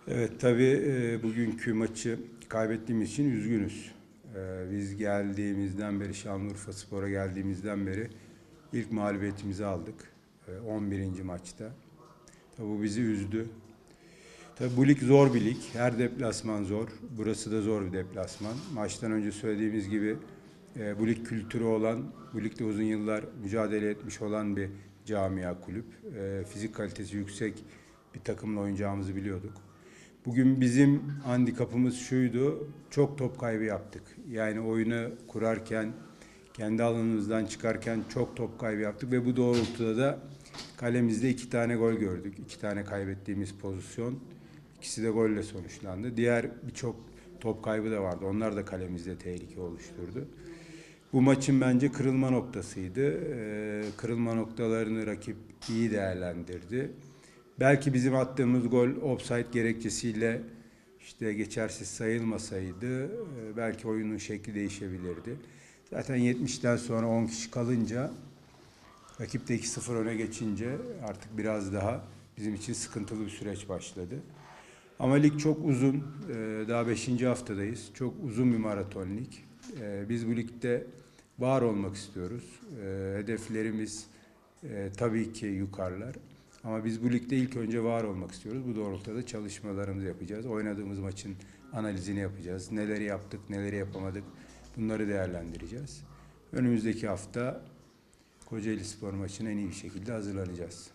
Evet tabii bugünkü maçı kaybettiğimiz için üzgünüz. Biz geldiğimizden beri Şanlıurfaspor'a geldiğimizden beri ilk mağlubiyetimizi aldık. 11. maçta. Tabii bu bizi üzdü. Tabii bu lig zor bir lig. Her deplasman zor. Burası da zor bir deplasman. Maçtan önce söylediğimiz gibi bu lig kültürü olan, bu ligde uzun yıllar mücadele etmiş olan bir camia kulüp. Fizik kalitesi yüksek bir takımla oynayacağımızı biliyorduk. Bugün bizim handikapımız şuydu, çok top kaybı yaptık. Yani oyunu kurarken, kendi alanımızdan çıkarken çok top kaybı yaptık ve bu doğrultuda da kalemizde 2 tane gol gördük. 2 tane kaybettiğimiz pozisyon. İkisi de golle sonuçlandı. Diğer birçok top kaybı da vardı. Onlar da kalemizde tehlike oluşturdu. Bu maçın bence kırılma noktasıydı. Kırılma noktalarını rakip iyi değerlendirdi. Belki bizim attığımız gol offside gerekçesiyle işte geçersiz sayılmasaydı belki oyunun şekli değişebilirdi. Zaten 70'ten sonra 10 kişi kalınca rakip de 2-0 öne geçince artık biraz daha bizim için sıkıntılı bir süreç başladı. Ama lig çok uzun. Daha 5. haftadayız. Çok uzun bir maraton lig. Biz bu ligde var olmak istiyoruz. Hedeflerimiz tabii ki yukarılar. Ama biz bu ligde ilk önce var olmak istiyoruz. Bu doğrultuda çalışmalarımızı yapacağız. Oynadığımız maçın analizini yapacağız. Neleri yaptık, neleri yapamadık bunları değerlendireceğiz. Önümüzdeki hafta Kocaelispor maçına en iyi bir şekilde hazırlanacağız.